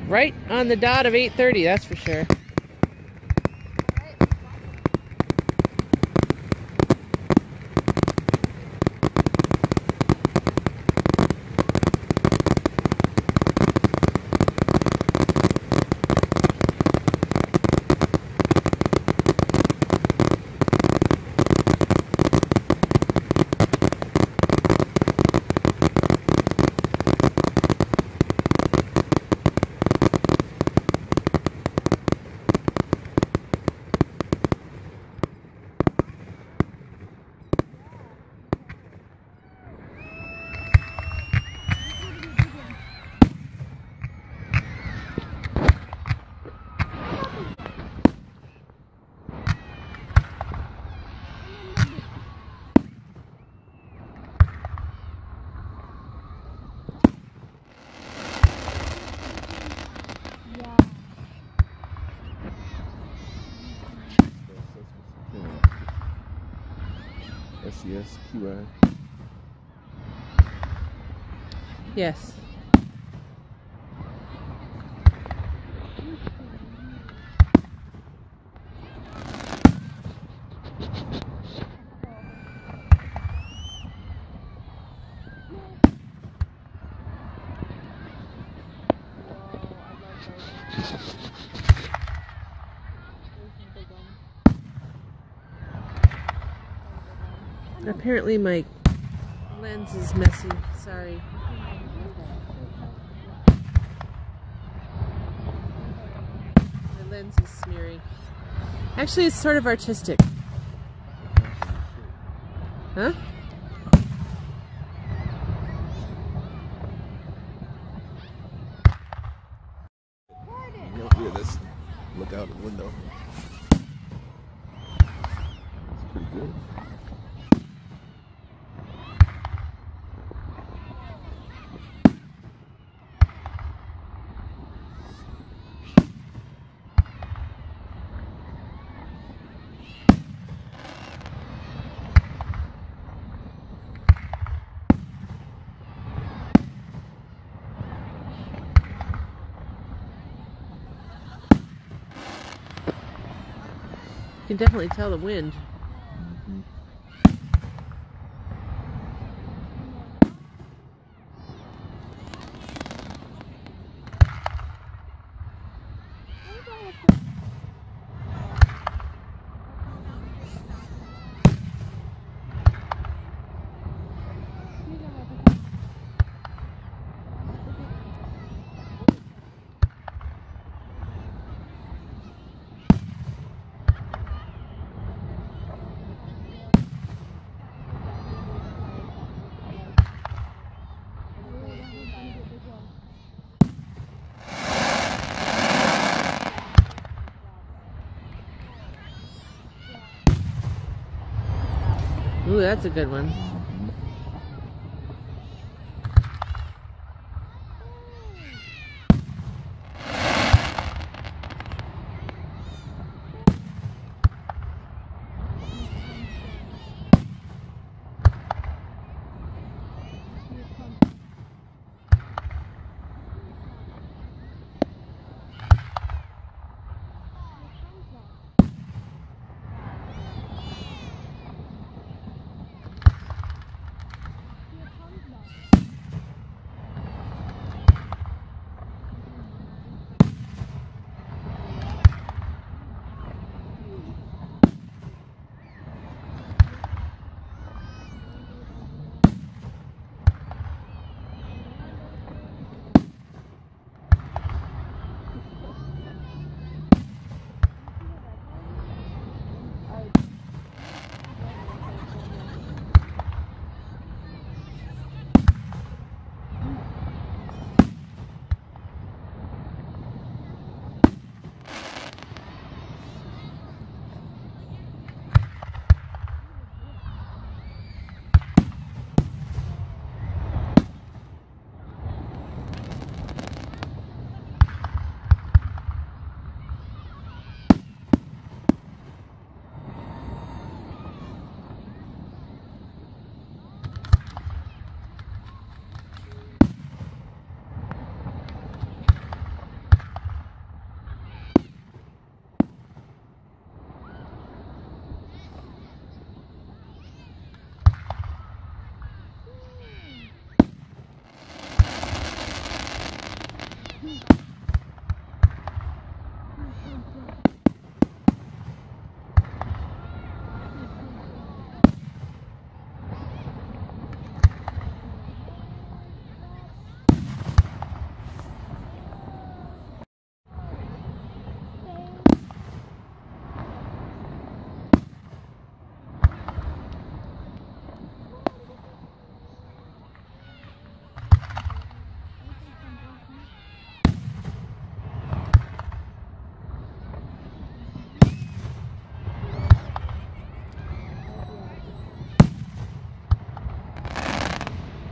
Right on the dot of 8:30, that's for sure. Sesquicentennial. Yes. Apparently my lens is messy. Sorry. My lens is smeary. Actually, it's sort of artistic. Huh? Yeah, let's look out the window. It's pretty good. You can definitely tell the wind. Ooh, that's a good one.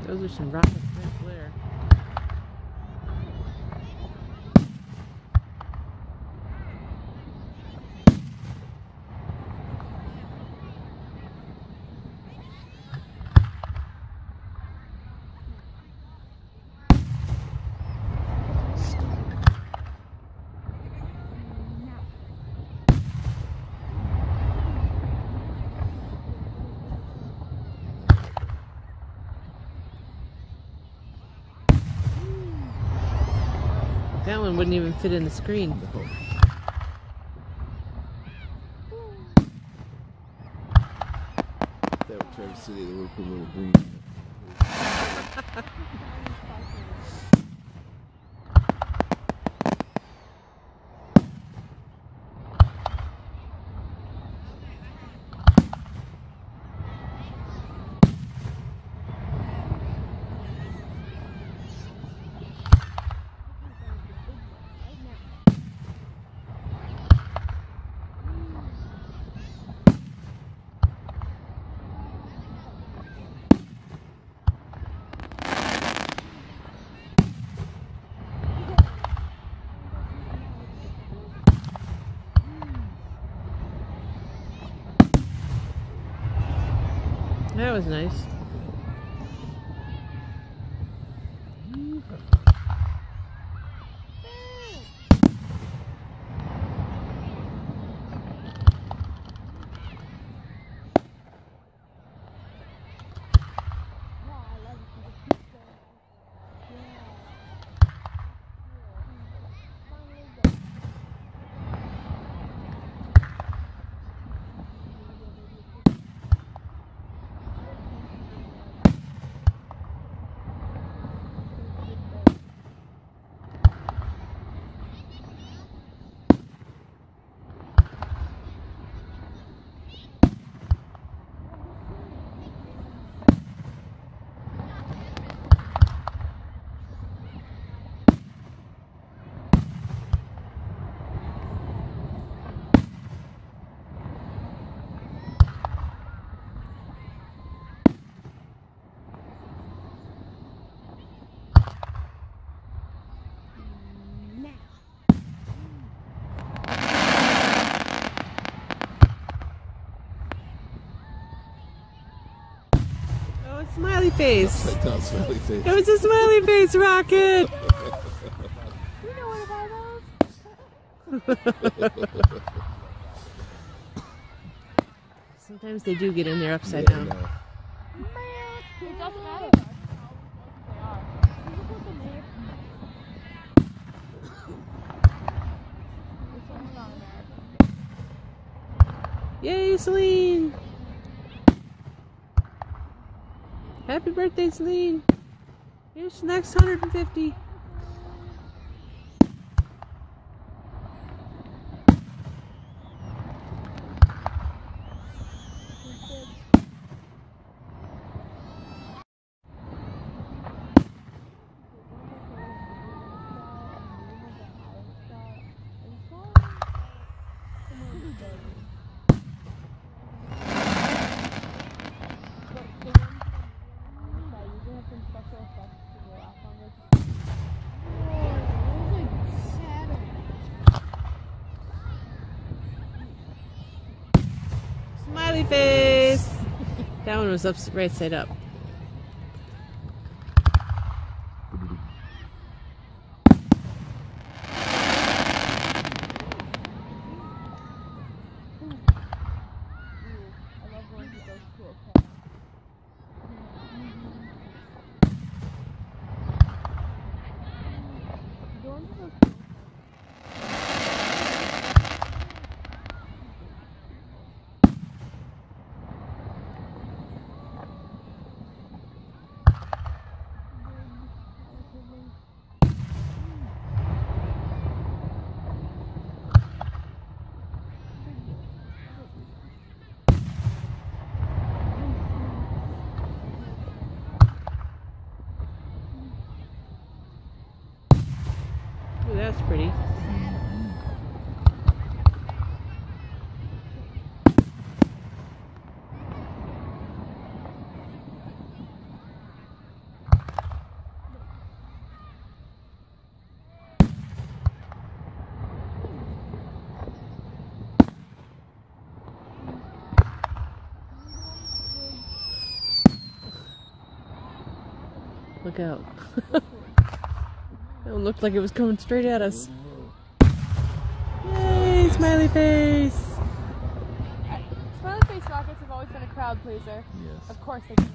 Those are some rockets red flare. That one wouldn't even fit in the screen. No. That would try to say they would put a little green. That was nice. Smiley face. No, smiley face. It was a smiley face rocket. You know what about those? Sometimes they do get in there upside down. No. It doesn't matter. This one's not American. Yay, Saline! Happy birthday, Saline! Here's the next 150. Smiley face! That one was up right side up. Ooh, that's pretty. Look out. It looked like it was coming straight at us. Yay, smiley face! Smiley face rockets have always been a crowd pleaser. Yes. Of course they can.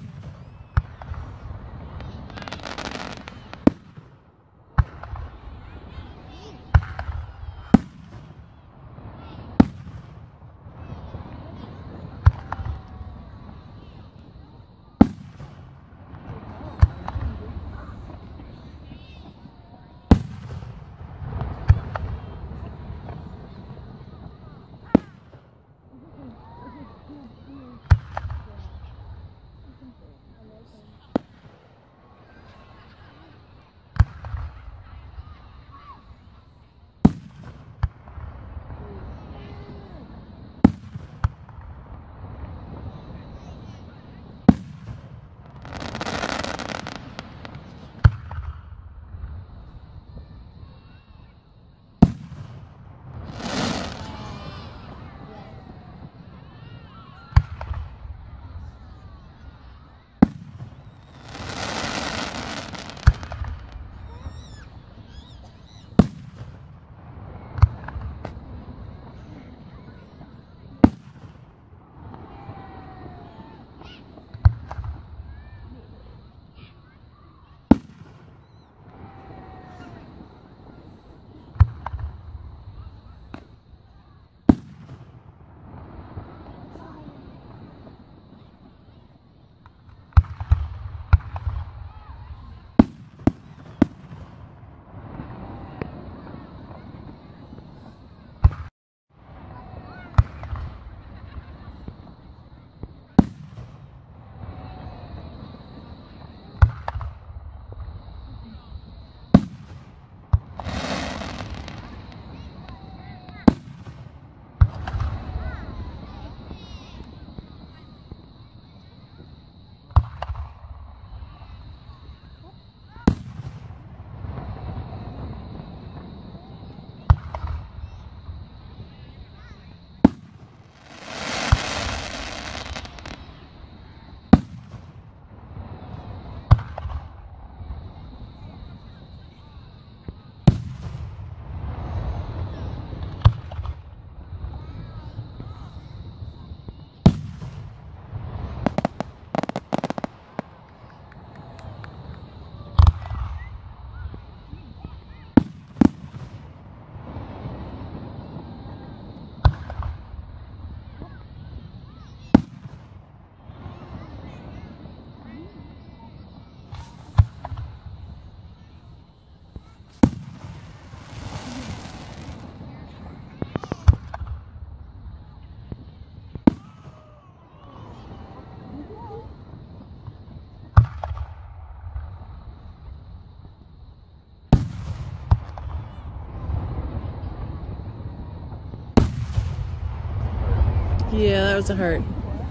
Yeah, that was a heart.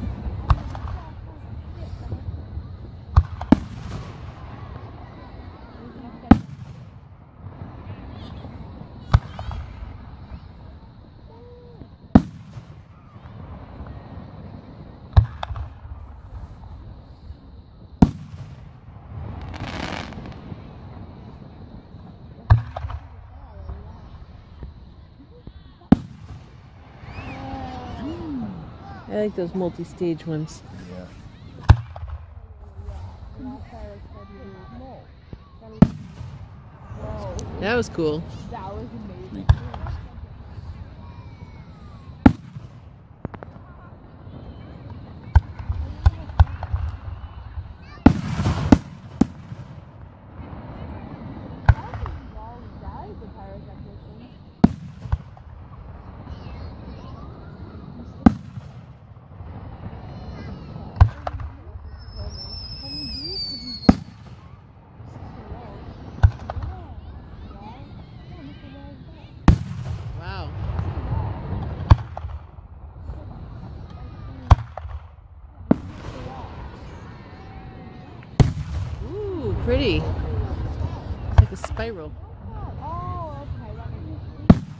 I like those multi-stage ones. Yeah. That was cool. That was amazing. Wow. Ooh, pretty. It's like a spiral. Oh, okay. That makes sense.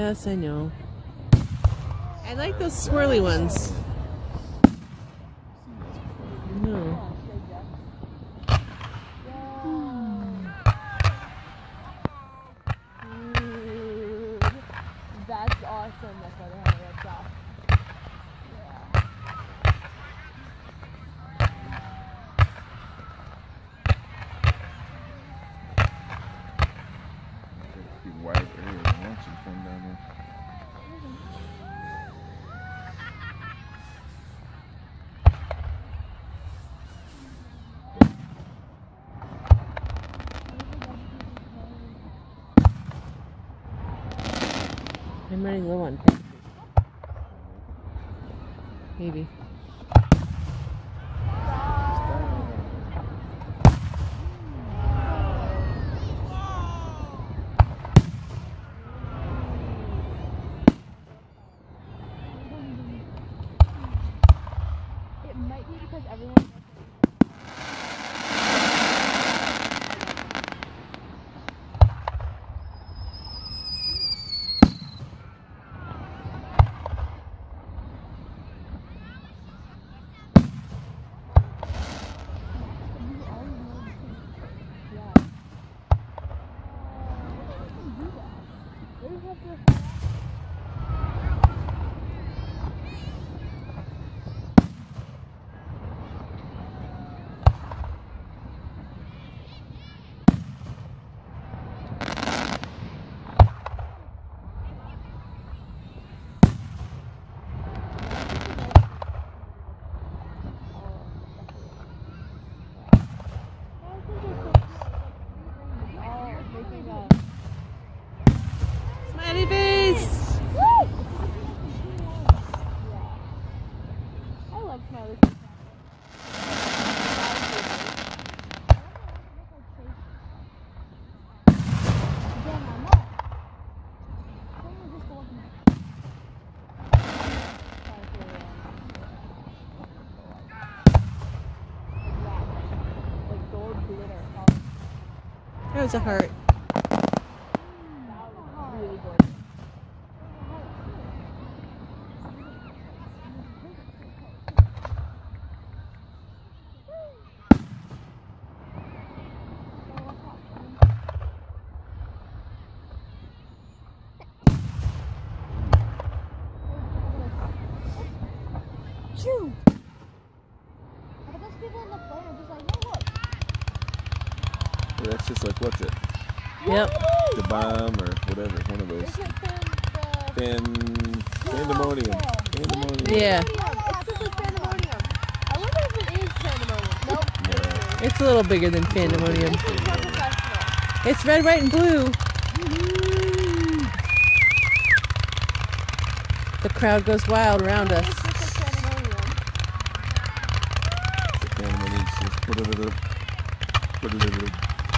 Yes, I know. I like those swirly ones. No. That's awesome. That's why they have a red sock. Pretty wide area launching from down there. I'm running low on battery. Maybe. It might be because everyone. Smiley face! I love smiley. That was a heart. Really good. Choo! But those people in the plane are just like, no, look. Yeah, that's just like, what's it? Yep. The bomb or whatever, one of those. Isn't it Pandemonium. Pandemonium. Yeah. It's just like pandemonium. I wonder if it is pandemonium. Nope. No. It's a little bigger than pandemonium. This one's more professional. It's red, white, and blue. The crowd goes wild around us. It's just like pandemonium. The Pandemonium just put it up. Put it up.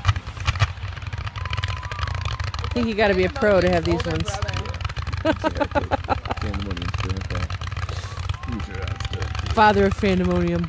I think you got to be a pro to have these ones. Pandemonium's grandpa. Who's your outfit? Father of pandemonium.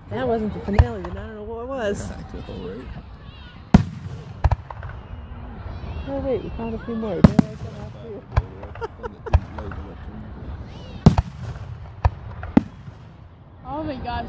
That wasn't the finale, then I don't know what it was. Yeah, I know, right? Oh wait, we found a few more. Did I like that last few? Oh my gosh.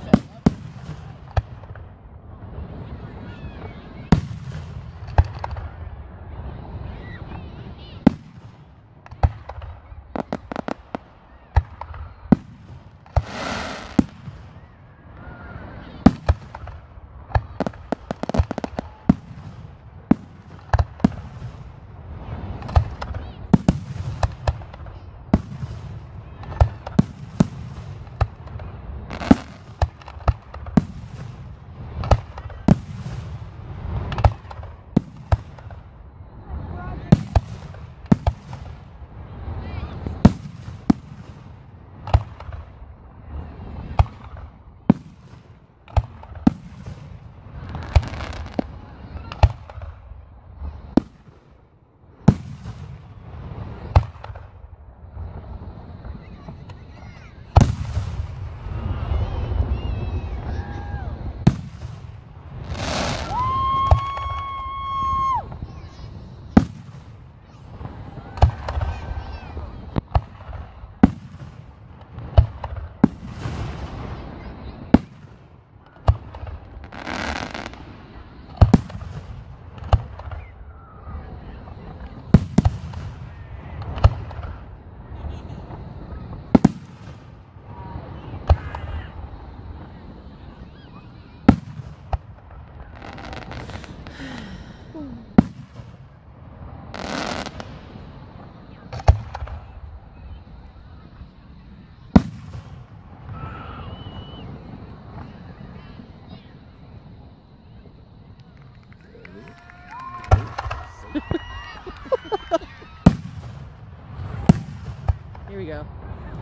Here we go.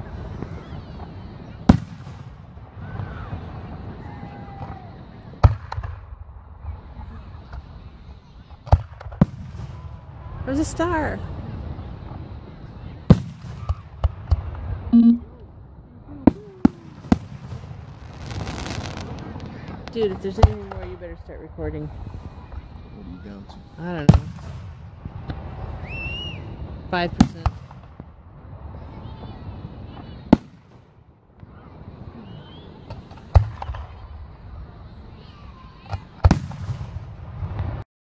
There's a star. Dude, if there's anything more, you better start recording. What are you down to? I don't know. 5%.